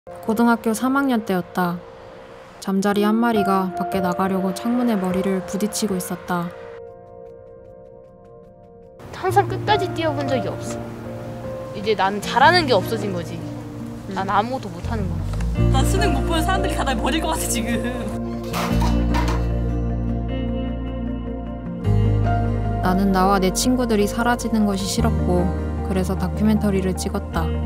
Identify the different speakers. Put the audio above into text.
Speaker 1: 고등학교 3학년 때였다. 잠자리 한 마리가 밖에 나가려고 창문에 머리를 부딪히고 있었다.
Speaker 2: 항상 끝까지 뛰어본 적이 없어. 이제 나는 잘하는 게 없어진 거지. 난 아무것도 못하는 거야.
Speaker 3: 난 수능 못 보는 사람들이 다 날 버릴 것 같아 지금.
Speaker 1: 나는 나와 내 친구들이 사라지는 것이 싫었고 그래서 다큐멘터리를 찍었다.